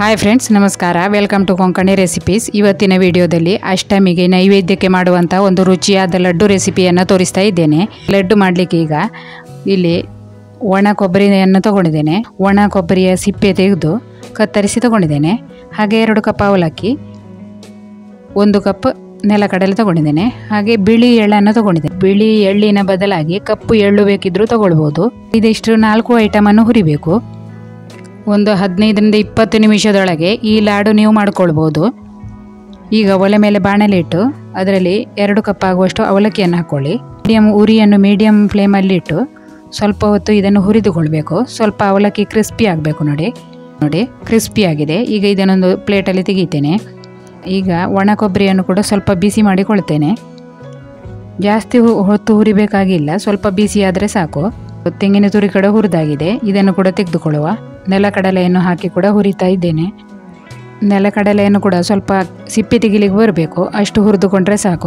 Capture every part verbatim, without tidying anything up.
Hi friends, ನಮಸ್ಕಾರ. Welcome to Konkani recipes. ಇವತ್ತಿನ ವಿಡಿಯೋದಲ್ಲಿ ಅಷ್ಟಮಿಗೆ ನೈವೇದ್ಯಕ್ಕೆ ಮಾಡುವಂಥ ಒಂದು ರುಚಿಯಾದ ಲಡ್ಡು ರೆಸಿಪಿಯನ್ನು ತೋರಿಸ್ತಾ ಇದ್ದೇನೆ. ಲಡ್ಡು ಮಾಡಲಿಕ್ಕೆ ಈಗ ಇಲ್ಲಿ ಒಣ ಕೊಬ್ಬರಿಯನ್ನು ತಗೊಂಡಿದ್ದೇನೆ. ಒಣ ಕೊಬ್ಬರಿಯ ಸಿಪ್ಪೆ ತೆಗೆದು ಕತ್ತರಿಸಿ ತಗೊಂಡಿದ್ದೇನೆ. ಹಾಗೆ ಎರಡು ಕಪ್ ಅವಲಕ್ಕಿ, ಒಂದು ಕಪ್ ನೆಲಕಡಲೆ ತಗೊಂಡಿದ್ದೇನೆ. ಹಾಗೆ ಬಿಳಿ ಎಳ್ಳನ್ನು ತಗೊಂಡಿದ್ದೇನೆ. ಬಿಳಿ ಎಳ್ಳಿನ ಬದಲಾಗಿ ಕಪ್ಪು ಎಳ್ಳು ಬೇಕಿದ್ರೂ ತಗೊಳ್ಬೋದು. ಇದಿಷ್ಟು ನಾಲ್ಕು ಐಟಮನ್ನು ಹುರಿಬೇಕು. ಒಂದು ಹದಿನೈದರಿಂದ ಇಪ್ಪತ್ತು ನಿಮಿಷದೊಳಗೆ ಈ ಲಾಡು ನೀವು ಮಾಡ್ಕೊಳ್ಬೋದು. ಈಗ ಒಲೆ ಮೇಲೆ ಬಾಣಲೆ ಇಟ್ಟು ಅದರಲ್ಲಿ ಎರಡು ಕಪ್ ಆಗುವಷ್ಟು ಅವಲಕ್ಕಿಯನ್ನು ಹಾಕ್ಕೊಳ್ಳಿ. ಮೀಡಿಯಮ್ ಉರಿಯನ್ನು ಮೀಡಿಯಮ್ ಫ್ಲೇಮಲ್ಲಿಟ್ಟು ಸ್ವಲ್ಪ ಹೊತ್ತು ಇದನ್ನು ಹುರಿದುಕೊಳ್ಬೇಕು. ಸ್ವಲ್ಪ ಅವಲಕ್ಕಿ ಕ್ರಿಸ್ಪಿ ಆಗಬೇಕು. ನೋಡಿ ನೋಡಿ ಕ್ರಿಸ್ಪಿ ಆಗಿದೆ. ಈಗ ಇದನ್ನೊಂದು ಪ್ಲೇಟಲ್ಲಿ ತೆಗಿತೇನೆ. ಈಗ ಒಣ ಕೊಬ್ಬರಿಯನ್ನು ಕೂಡ ಸ್ವಲ್ಪ ಬಿಸಿ ಮಾಡಿಕೊಳ್ತೇನೆ. ಜಾಸ್ತಿ ಹೊತ್ತು ಹುರಿಬೇಕಾಗಿಲ್ಲ, ಸ್ವಲ್ಪ ಬಿಸಿ ಆದರೆ ಸಾಕು. ತೆಂಗಿನ ತುರಿ ಕಡೆ ಹುರಿದಾಗಿದೆ, ಇದನ್ನು ಕೂಡ ತೆಗೆದುಕೊಳ್ಳುವ. ನೆಲಕಡಲೆಯನ್ನು ಹಾಕಿ ಕೂಡ ಹುರಿತಾ ಇದ್ದೇನೆ. ನೆಲಕಡಲೆಯನ್ನು ಕೂಡ ಸ್ವಲ್ಪ ಸಿಪ್ಪೆ ತೆಗಿಲಿಕ್ಕೆ ಬರಬೇಕು, ಅಷ್ಟು ಹುರಿದುಕೊಂಡ್ರೆ ಸಾಕು.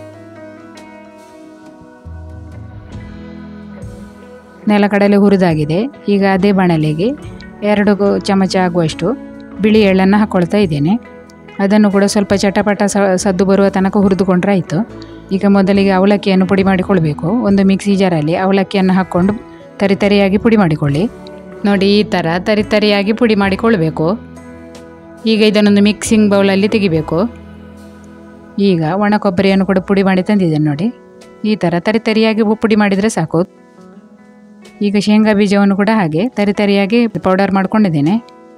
ನೆಲಕಡಲೆ ಹುರಿದಾಗಿದೆ. ಈಗ ಅದೇ ಬಾಣಲೆಗೆ ಎರಡು ಚಮಚ ಆಗುವಷ್ಟು ಬಿಳಿ ಎಳ್ಳನ್ನು ಹಾಕ್ಕೊಳ್ತಾ ಇದ್ದೇನೆ. ಅದನ್ನು ಕೂಡ ಸ್ವಲ್ಪ ಚಟಪಟ ಸದ್ದು ಬರುವ ತನಕ ಹುರಿದುಕೊಂಡ್ರೆ ಆಯಿತು. ಈಗ ಮೊದಲಿಗೆ ಅವಲಕ್ಕಿಯನ್ನು ಪುಡಿ ಮಾಡಿಕೊಳ್ಬೇಕು. ಒಂದು ಮಿಕ್ಸಿ ಜಾರಲ್ಲಿ ಅವಲಕ್ಕಿಯನ್ನು ಹಾಕ್ಕೊಂಡು ತರಿತರಿಯಾಗಿ ಪುಡಿ ಮಾಡಿಕೊಳ್ಳಿ. ನೋಡಿ, ಈ ಥರ ತರಿತರಿಯಾಗಿ ಪುಡಿ ಮಾಡಿಕೊಳ್ಬೇಕು. ಈಗ ಇದನ್ನೊಂದು ಮಿಕ್ಸಿಂಗ್ ಬೌಲಲ್ಲಿ ತೆಗಿಬೇಕು. ಈಗ ಒಣ ಕೊಬ್ಬರಿಯನ್ನು ಕೂಡ ಪುಡಿ ಮಾಡಿ ತಂದಿದ್ದೇನೆ. ನೋಡಿ, ಈ ಥರ ತರಿತರಿಯಾಗಿ ಪುಡಿ ಮಾಡಿದರೆ ಸಾಕು. ಈಗ ಶೇಂಗಾ ಬೀಜವನ್ನು ಕೂಡ ಹಾಗೆ ತರಿತರಿಯಾಗಿ ಪೌಡರ್ ಮಾಡ್ಕೊಂಡಿದ್ದೇನೆ.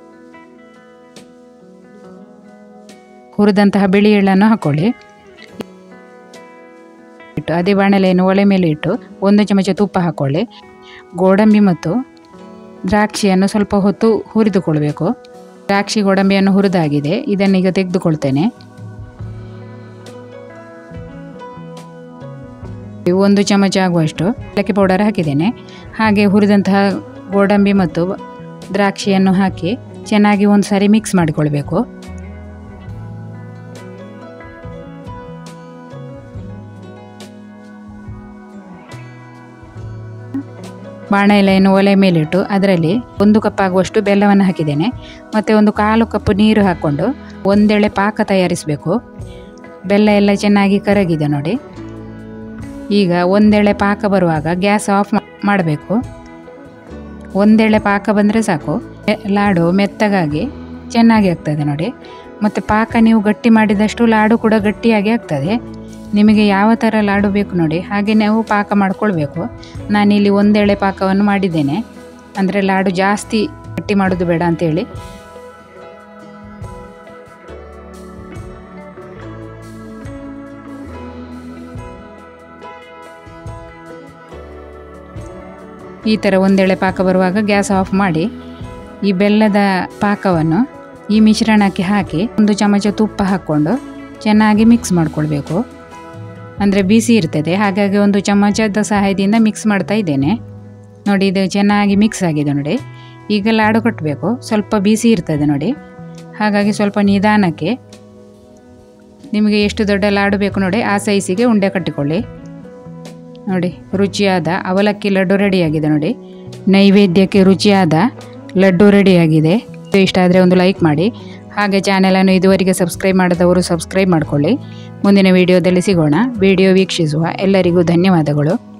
ಹುರಿದಂತಹ ಬಿಳಿ ಎಳ್ಳನ್ನು ಹಾಕ್ಕೊಳ್ಳಿ. ಇಟ್ಟು ಅದೇ ಬಾಣಲೆಯನ್ನು ಒಲೆ ಮೇಲೆ ಇಟ್ಟು ಒಂದು ಚಮಚ ತುಪ್ಪ ಹಾಕ್ಕೊಳ್ಳಿ. ಗೋಡಂಬಿ ಮತ್ತು ದ್ರಾಕ್ಷಿಯನ್ನು ಸ್ವಲ್ಪ ಹೊತ್ತು ಹುರಿದುಕೊಳ್ಬೇಕು. ದ್ರಾಕ್ಷಿ ಗೋಡಂಬಿಯನ್ನು ಹುರಿದಾಗಿದೆ, ಇದನ್ನೀಗ ತೆಗೆದುಕೊಳ್ತೇನೆ. ಒಂದು ಚಮಚ ಆಗುವಷ್ಟು ಏಲಕ್ಕಿ ಪೌಡರ್ ಹಾಕಿದ್ದೇನೆ. ಹಾಗೆ ಹುರಿದಂತಹ ಗೋಡಂಬಿ ಮತ್ತು ದ್ರಾಕ್ಷಿಯನ್ನು ಹಾಕಿ ಚೆನ್ನಾಗಿ ಒಂದು ಸಾರಿ ಮಿಕ್ಸ್ ಮಾಡಿಕೊಳ್ಬೇಕು. ಬಾಣಲೆಯನ್ನು ಒಲೆ ಮೇಲಿಟ್ಟು ಅದರಲ್ಲಿ ಒಂದು ಕಪ್ ಆಗುವಷ್ಟು ಬೆಲ್ಲವನ್ನು ಹಾಕಿದ್ದೇನೆ. ಮತ್ತು ಒಂದು ಕಾಲು ಕಪ್ ನೀರು ಹಾಕ್ಕೊಂಡು ಒಂದೆಳೆ ಪಾಕ ತಯಾರಿಸಬೇಕು. ಬೆಲ್ಲ ಎಲ್ಲ ಚೆನ್ನಾಗಿ ಕರಗಿದೆ. ನೋಡಿ, ಈಗ ಒಂದೆಳೆ ಪಾಕ ಬರುವಾಗ ಗ್ಯಾಸ್ ಆಫ್ ಮಾಡಬೇಕು. ಒಂದೆಳೆ ಪಾಕ ಬಂದರೆ ಸಾಕು. ಲಾಡು ಮೆತ್ತಗಾಗಿ ಚೆನ್ನಾಗಿ ಆಗ್ತದೆ. ನೋಡಿ, ಮತ್ತು ಪಾಕ ನೀವು ಗಟ್ಟಿ ಮಾಡಿದಷ್ಟು ಲಾಡು ಕೂಡ ಗಟ್ಟಿಯಾಗಿ ಆಗ್ತದೆ. ನಿಮಗೆ ಯಾವ ಥರ ಲಾಡು ಬೇಕು ನೋಡಿ ಹಾಗೆ ನಾವು ಪಾಕ ಮಾಡಿಕೊಳ್ಬೇಕು. ನಾನಿಲ್ಲಿ ಒಂದೆಳೆ ಪಾಕವನ್ನು ಮಾಡಿದ್ದೇನೆ, ಅಂದರೆ ಲಾಡು ಜಾಸ್ತಿ ಗಟ್ಟಿ ಮಾಡೋದು ಬೇಡ ಅಂತೇಳಿ. ಈ ಥರ ಒಂದೆಳೆ ಪಾಕ ಬರುವಾಗ ಗ್ಯಾಸ್ ಆಫ್ ಮಾಡಿ ಈ ಬೆಲ್ಲದ ಪಾಕವನ್ನು ಈ ಮಿಶ್ರಣಕ್ಕೆ ಹಾಕಿ ಒಂದು ಚಮಚ ತುಪ್ಪ ಹಾಕ್ಕೊಂಡು ಚೆನ್ನಾಗಿ ಮಿಕ್ಸ್ ಮಾಡಿಕೊಳ್ಬೇಕು. ಅಂದರೆ ಬಿಸಿ ಇರ್ತದೆ, ಹಾಗಾಗಿ ಒಂದು ಚಮಚದ ಸಹಾಯದಿಂದ ಮಿಕ್ಸ್ ಮಾಡ್ತಾ ಇದ್ದೇನೆ. ನೋಡಿ, ಇದು ಚೆನ್ನಾಗಿ ಮಿಕ್ಸ್ ಆಗಿದೆ. ನೋಡಿ, ಈಗ ಲಾಡು ಕಟ್ಟಬೇಕು. ಸ್ವಲ್ಪ ಬಿಸಿ ಇರ್ತದೆ ನೋಡಿ, ಹಾಗಾಗಿ ಸ್ವಲ್ಪ ನಿಧಾನಕ್ಕೆ ನಿಮಗೆ ಎಷ್ಟು ದೊಡ್ಡ ಲಾಡು ಬೇಕು ನೋಡಿ ಆ ಸೈಜಿಗೆ ಉಂಡೆ ಕಟ್ಟಿಕೊಳ್ಳಿ. ನೋಡಿ, ರುಚಿಯಾದ ಅವಲಕ್ಕಿ ಲಡ್ಡು ರೆಡಿಯಾಗಿದೆ. ನೋಡಿ, ನೈವೇದ್ಯಕ್ಕೆ ರುಚಿಯಾದ ಲಡ್ಡು ರೆಡಿಯಾಗಿದೆ. ಇಷ್ಟ ಆದರೆ ಒಂದು ಲೈಕ್ ಮಾಡಿ. ಹಾಗೆ ಚಾನೆಲನ್ನು ಇದುವರೆಗೆ ಸಬ್ಸ್ಕ್ರೈಬ್ ಮಾಡದವರು ಸಬ್ಸ್ಕ್ರೈಬ್ ಮಾಡಿಕೊಳ್ಳಿ. ಮುಂದಿನ ವಿಡಿಯೋದಲ್ಲಿ ಸಿಗೋಣ. ವಿಡಿಯೋ ವೀಕ್ಷಿಸುವ ಎಲ್ಲರಿಗೂ ಧನ್ಯವಾದಗಳು.